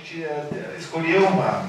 gente escolheu uma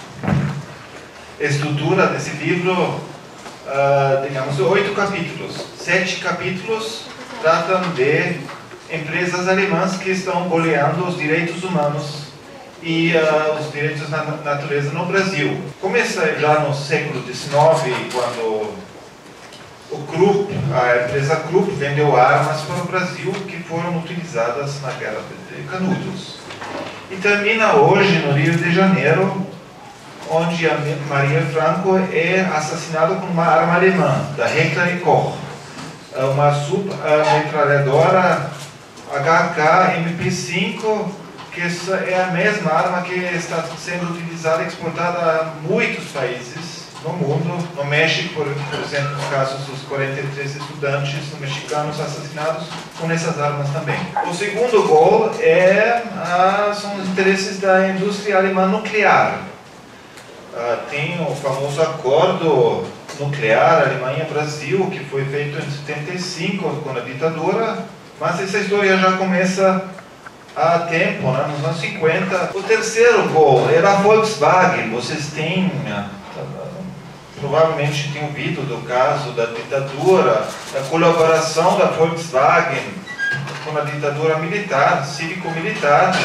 estrutura desse livro, digamos, 8 capítulos. 7 capítulos tratam de empresas alemãs que estão goleando os direitos humanos e os direitos da natureza no Brasil. Começa já no século XIX, quando o Krupp, a empresa Krupp, vendeu armas para o Brasil que foram utilizadas na Guerra de Canudos. E termina hoje no Rio de Janeiro, onde a Maria Franco é assassinada com uma arma alemã, da Heckler & Koch, uma submetralhadora HK MP5, que é a mesma arma que está sendo utilizada e exportada a muitos países no mundo. No México, por exemplo, no caso dos 43 estudantes mexicanos assassinados com essas armas também. O segundo gol são os interesses da indústria alemã nuclear. Tem o famoso acordo nuclear Alemanha-Brasil, que foi feito em 75 com a ditadura, mas essa história já começa há tempo, né? Nos anos 50. O terceiro gol era a Volkswagen. Vocês têm, provavelmente têm ouvido do caso da ditadura, da colaboração da Volkswagen com a ditadura militar, cívico-militar.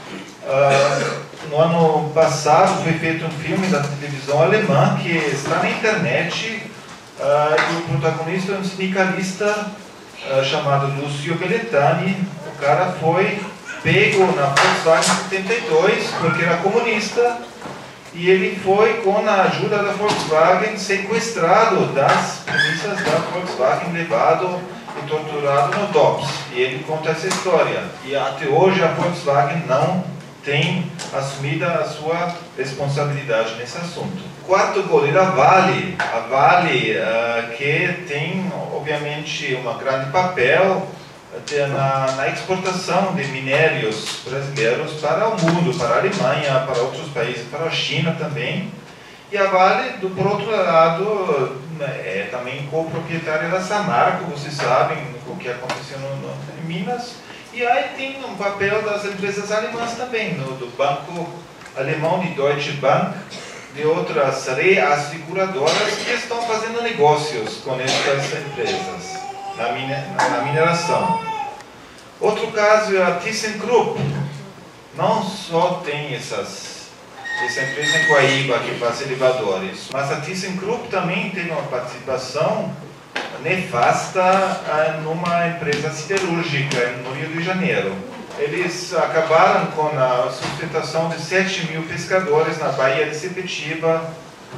No ano passado foi feito um filme da televisão alemã que está na internet, e o protagonista é um sindicalista chamado Lúcio Belletani. O cara foi pego na Volkswagen em 72 porque era comunista, e ele foi, com a ajuda da Volkswagen, sequestrado das premissas da Volkswagen, levado e torturado no DOPS. E ele conta essa história. E até hoje a Volkswagen não tem assumida a sua responsabilidade nesse assunto. Quarto gol era a Vale. A Vale, que tem, obviamente, um grande papel na exportação de minérios brasileiros para o mundo, para a Alemanha, para outros países, para a China também. E a Vale, por outro lado, é também coproprietária da Samarco. Vocês sabem o que aconteceu em Minas. E aí tem um papel das empresas alemãs também, do banco alemão de Deutsche Bank, de outras reasseguradoras que estão fazendo negócios com essas empresas na mineração. Outro caso é a ThyssenKrupp. Não só tem essa empresa em Guaíba que faz elevadores, mas a ThyssenKrupp também tem uma participação nefasta numa empresa siderúrgica no Rio de Janeiro. Eles acabaram com a sustentação de 7 mil pescadores na Baía de Sepetiba,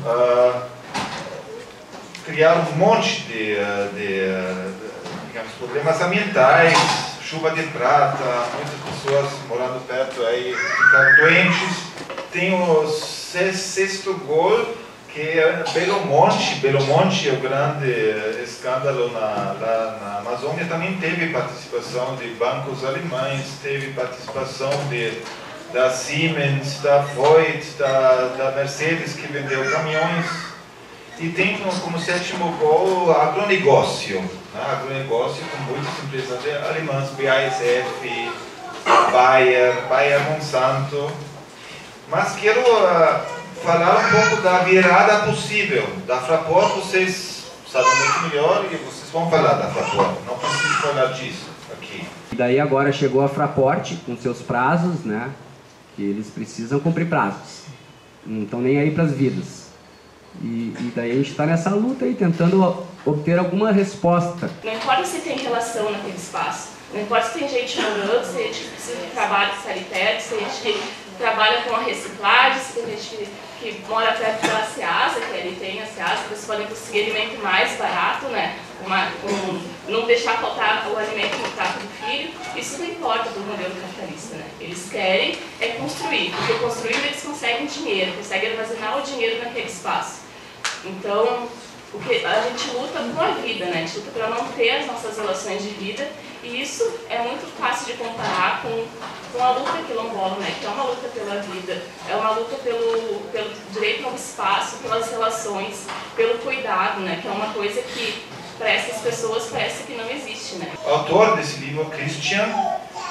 criaram um monte de digamos, problemas ambientais, chuva de prata, muitas pessoas morando perto aí ficaram doentes. Tem o sexto gol, que é Belo Monte é o grande escândalo na Amazônia. Também teve participação de bancos alemães, teve participação da Siemens, da Voith, da Mercedes, que vendeu caminhões. E tem como sétimo gol agronegócio, né? Agronegócio com muitas empresas alemãs, BASF, Bayer, Monsanto. Mas quero falar um pouco da virada possível. Da Fraport vocês sabem muito melhor e vocês vão falar da Fraport, não preciso falar disso aqui. E daí agora chegou a Fraport com seus prazos, né? Que eles precisam cumprir prazos, não estão nem aí para as vidas. E daí a gente está nessa luta aí, tentando obter alguma resposta. Não importa se tem relação naquele espaço, não importa se tem gente morando, se tem gente que precisa de trabalho que está ali perto, se tem gente que trabalha com a reciclagem, se tem gente que mora perto da Ceasa, que ali tem a Ceasa, que eles podem conseguir alimento mais barato, né? Não deixar faltar o alimento no prato do filho. Isso não importa do modelo capitalista, né? Eles querem construir, porque construindo eles conseguem dinheiro, conseguem armazenar o dinheiro naquele espaço. Então, a gente luta com a vida, né? A gente luta para manter as nossas relações de vida, e isso é muito fácil de comparar com a luta quilombola, né? Que é uma luta pela vida, é uma luta pelo direito ao espaço, pelas relações, pelo cuidado, né? Que é uma coisa que para essas pessoas parece que não existe, né? O autor desse livro, Christian,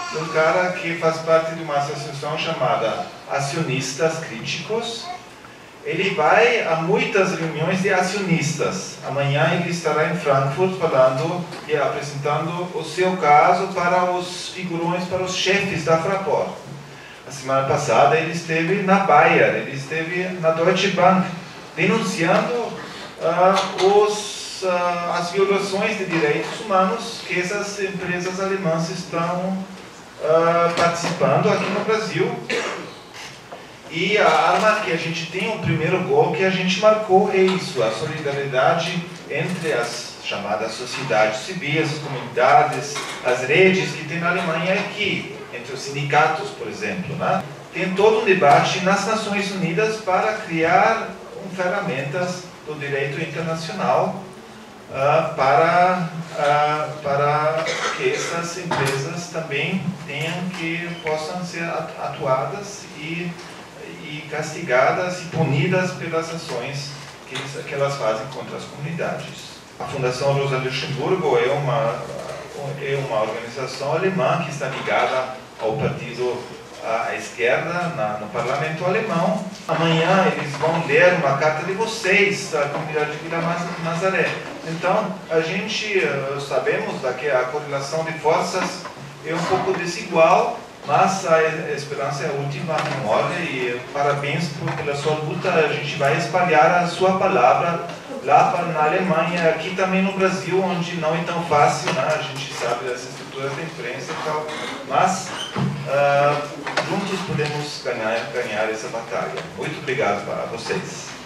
de um cara que faz parte de uma associação chamada Acionistas Críticos. Ele vai a muitas reuniões de acionistas. Amanhã ele estará em Frankfurt falando e apresentando o seu caso para os figurões, para os chefes da Fraport. A semana passada ele esteve na Bayer, ele esteve na Deutsche Bank, denunciando as violações de direitos humanos que essas empresas alemãs estão participando aqui no Brasil. E a arma que a gente tem, o primeiro gol que a gente marcou é isso, a solidariedade entre as chamadas sociedades civis, as comunidades, as redes que tem na Alemanha aqui, entre os sindicatos, por exemplo, né? Tem todo um debate nas Nações Unidas para criar ferramentas do direito internacional para que essas empresas também possam ser atuadas e castigadas e punidas pelas ações que elas fazem contra as comunidades. A Fundação Rosa Luxemburgo é uma organização alemã que está ligada ao partido à esquerda no parlamento alemão. Amanhã eles vão ler uma carta de vocês, da comunidade de Vila Nazaré. Então, a gente sabemos que a correlação de forças é um pouco desigual, mas a esperança é a última memória e parabéns pela sua luta. A gente vai espalhar a sua palavra lá na Alemanha, aqui também no Brasil, onde não é tão fácil, né? A gente sabe das estruturas da imprensa e tal, mas juntos podemos ganhar essa batalha. Muito obrigado a vocês.